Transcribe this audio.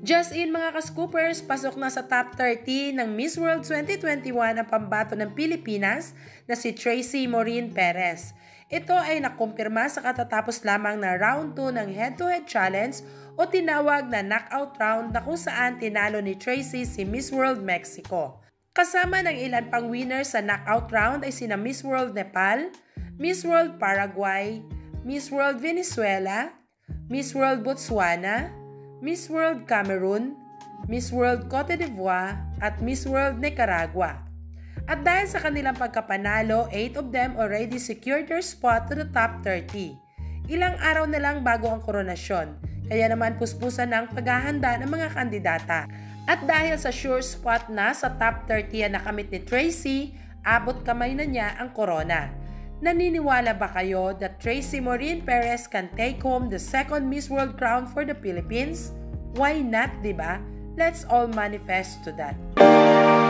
Just in mga ka-scoopers, pasok na sa top 30 ng Miss World 2021 ang pambato ng Pilipinas na si Tracy Maureen Perez. Ito ay nakumpirma sa katatapos lamang na round 2 ng head-to-head challenge o tinawag na knockout round na kung saan tinalo ni Tracy si Miss World Mexico. Kasama ng ilan pang winners sa knockout round ay sina Miss World Nepal, Miss World Paraguay, Miss World Venezuela, Miss World Botswana, Miss World Cameroon, Miss World Cote d'Ivoire at Miss World Nicaragua. At dahil sa kanilang pagkapanalo, 8 of them already secured their spot to the top 30. Ilang araw na lang bago ang koronasyon, kaya naman puspusan ng paghahanda ng mga kandidata. At dahil sa sure spot na sa top 30 ang nakamit ni Tracy, abot kamay na niya ang corona. Naniniwala ba kayo that Tracy Maureen Perez can take home the second Miss World crown for the Philippines? Why not, diba? Let's all manifest to that.